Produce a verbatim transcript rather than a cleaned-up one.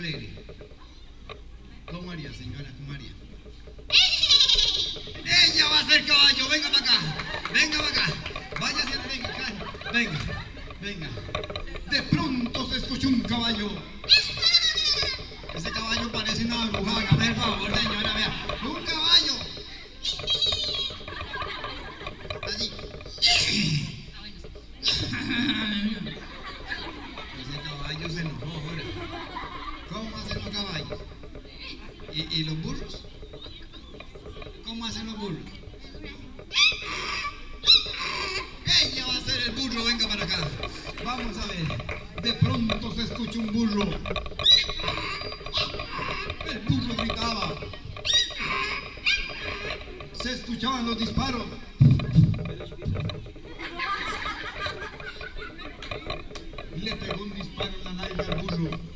alegre. ¿Cómo haría, señora? ¿Cómo haría? Ella va a ser caballo. Venga para acá. Venga para acá. Vaya, venga, acá. Venga, venga. De pronto se escuchó un caballo. Ese caballo parece una bruja. Hágame el favor, señora. Vea. Un caballo. Así. Ese caballo se enojó ahora. ¿Cómo hacen los caballos? ¿Y, y los burros? ¿Cómo hacen los burros? Ella va a ser el burro, venga para acá. Vamos a ver. De pronto se escucha un burro. El burro gritaba. Se escuchaban los disparos. Le pegó un disparo en la nariz al burro.